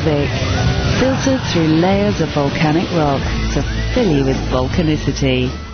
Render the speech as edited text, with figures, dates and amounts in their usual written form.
Pacific, filtered through layers of volcanic rock to fill you with volcanicity.